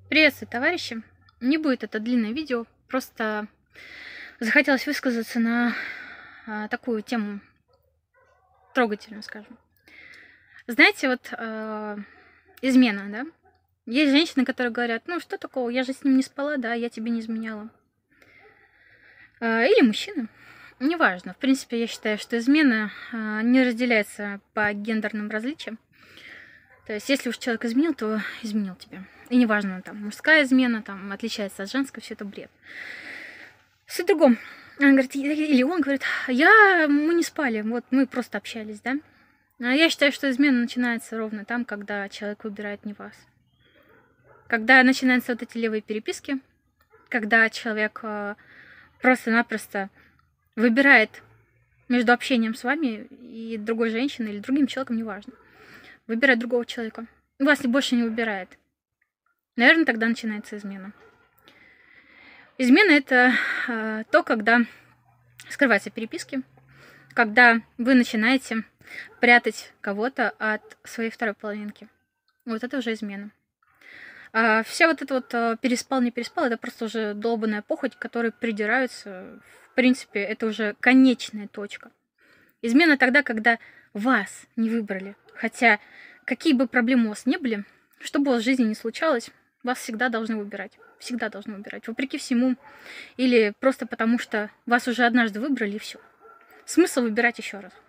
Приветствую, товарищи! Не будет это длинное видео, просто захотелось высказаться на такую тему трогательную, скажем. Знаете, вот измена, да? Есть женщины, которые говорят, ну что такого, я же с ним не спала, да, я тебе не изменяла. Или мужчины. Неважно. В принципе, я считаю, что измена не разделяется по гендерным различиям. То есть, если уж человек изменил, то изменил тебя. И неважно, там, мужская измена, там, отличается от женской, все это бред. Суть в другом. Она говорит, или он говорит, мы не спали, вот мы просто общались, да? А я считаю, что измена начинается ровно там, когда человек выбирает не вас. Когда начинаются вот эти левые переписки, когда человек просто-напросто выбирает между общением с вами и другой женщиной или другим человеком, неважно. Выбирает другого человека. Вас больше не выбирает. Наверное, тогда начинается измена. Измена — это то, когда скрываются переписки, когда вы начинаете прятать кого-то от своей второй половинки. Вот это уже измена. Вся вот эта вот переспал, не переспал, это просто уже долбанная похоть, к которой придираются. В принципе, это уже конечная точка. Измена тогда, когда вас не выбрали. Хотя, какие бы проблемы у вас не были, что бы у вас в жизни не случалось, вас всегда должны выбирать. Всегда должны выбирать. Вопреки всему. Или просто потому, что вас уже однажды выбрали, и все. Смысл выбирать еще раз.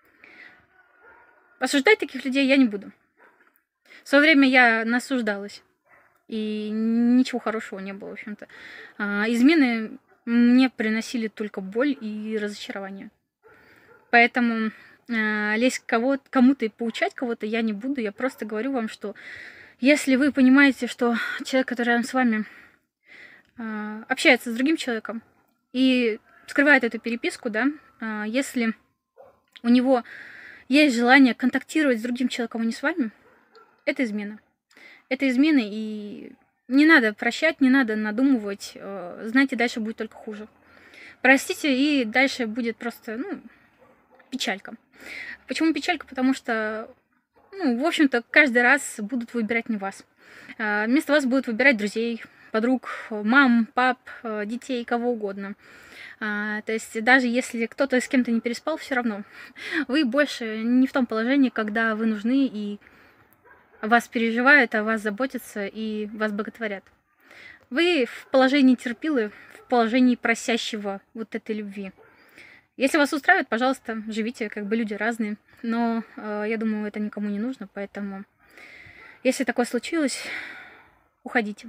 Осуждать таких людей я не буду. В свое время я насуждалась. И ничего хорошего не было, в общем-то. Измены мне приносили только боль и разочарование. Поэтому лезть кому-то и поучать кого-то я не буду. Я просто говорю вам, что если вы понимаете, что человек, который рядом с вами, общается с другим человеком и скрывает эту переписку, да, если у него есть желание контактировать с другим человеком, а не с вами, это измена. Это измена, и не надо прощать, не надо надумывать. Знаете, дальше будет только хуже. Простите, и дальше будет просто, печалька. Почему печалька? Потому что, в общем-то, каждый раз будут выбирать не вас. Вместо вас будут выбирать друзей, подруг, мам, пап, детей, кого угодно. То есть даже если кто-то с кем-то не переспал, все равно вы больше не в том положении, когда вы нужны и вас переживают, о вас заботятся и вас боготворят. Вы в положении терпилы, в положении просящего вот этой любви. Если вас устраивает, пожалуйста, живите, как бы люди разные. Но я думаю, это никому не нужно, поэтому если такое случилось, уходите.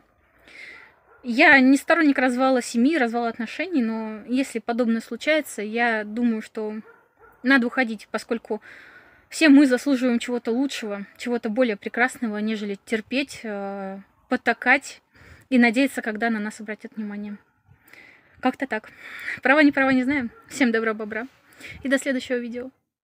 Я не сторонник развала семьи, развала отношений, но если подобное случается, я думаю, что надо уходить, поскольку все мы заслуживаем чего-то лучшего, чего-то более прекрасного, нежели терпеть, потакать и надеяться, когда на нас обратят внимание. Как-то так. Права, не права, не знаем. Всем добра, бобра. И до следующего видео.